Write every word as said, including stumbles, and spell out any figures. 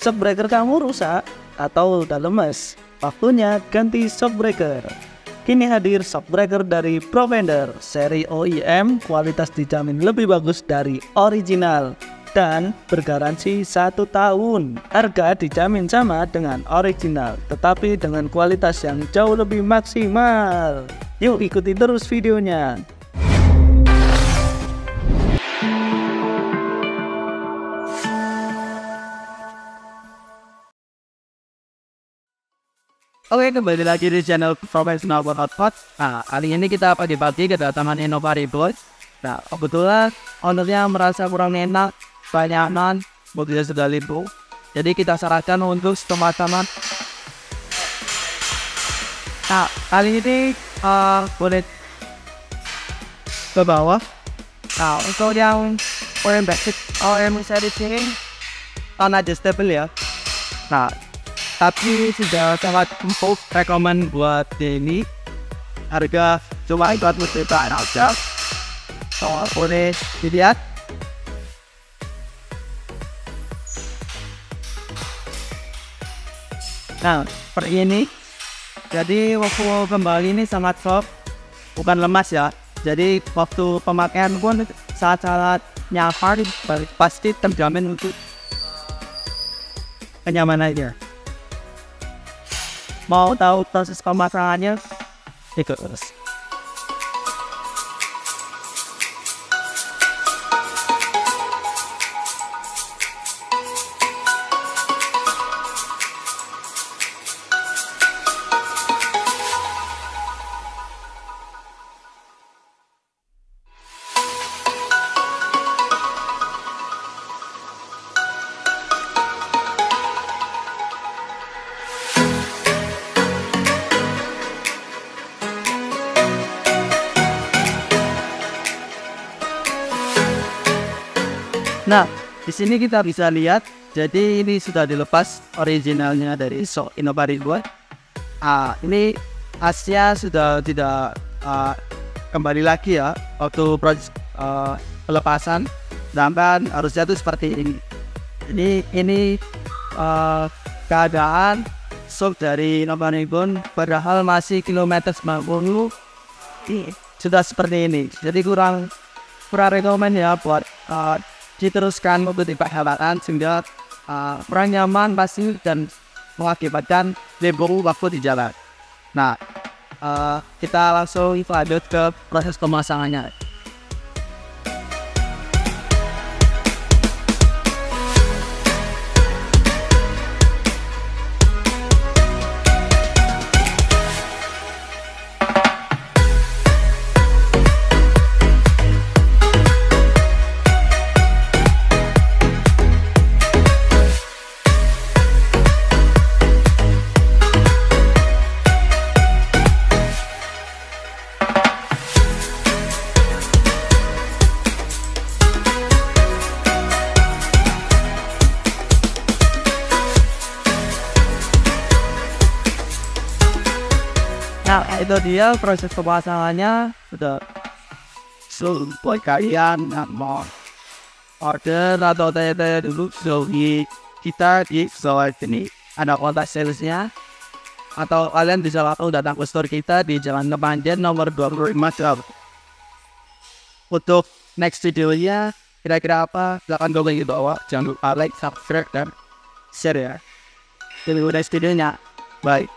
Shockbreaker kamu rusak atau udah lemes? Waktunya ganti shockbreaker. Kini hadir shockbreaker dari Provender, seri O E M, kualitas dijamin lebih bagus dari original dan bergaransi satu tahun. Harga dijamin sama dengan original, tetapi dengan kualitas yang jauh lebih maksimal. Yuk ikuti terus videonya. Oke, kembali lagi di channel Professional Workout. Nah, kali ini kita pagi-pagi kedatangan Innova Reboot. Nah, kebetulan ownernya merasa kurang enak, banyak non, mobilnya sudah limpo. Jadi kita sarankan untuk pemasangan. Nah, kali ini uh, boleh ke bawah. Nah, untuk yang O M basic, O M series ini unadjustable ya. Nah, tapi sudah sangat empuk, rekomen buat ini. Harga cuma empat puluh juta aja. So, boleh dilihat. Nah, seperti ini. Jadi waktu kembali ini sangat soft, bukan lemas ya. Jadi waktu pemakaian pun sangat-sangat nyaman, pasti terjamin untuk kenyamanannya. Mau tahu proses pemasangannya? Ikut terus. Nah, di sini kita bisa lihat, jadi ini sudah dilepas originalnya dari shock Innova Reboot. Ah, ini asnya sudah tidak uh, kembali lagi ya waktu proses uh, pelepasan. Sedangkan harusnya itu seperti ini. Jadi ini uh, keadaan shock dari Innova Reboot, padahal masih kilometer sembilan puluh sudah seperti ini. Jadi kurang kurang rekomen ya buat uh, diteruskan mobil dipakai sehingga uh, kurang nyaman pasti dan mengakibatkan lembu waktu di jalan. Nah, uh, kita langsung lanjut ke proses pemasangannya. Nah, itu dia proses pemasangannya. Sudah buat kalian yang mau order atau tanya-tanya dulu, so di kita di slide ini ada kontak salesnya, atau kalian bisa langsung datang ke store kita di Jalan Kepanjen nomor dua puluh lima. Untuk next videonya kira-kira apa, silahkan komen di bawah. Jangan lupa like, subscribe, dan share ya. Jadi udah videonya, bye.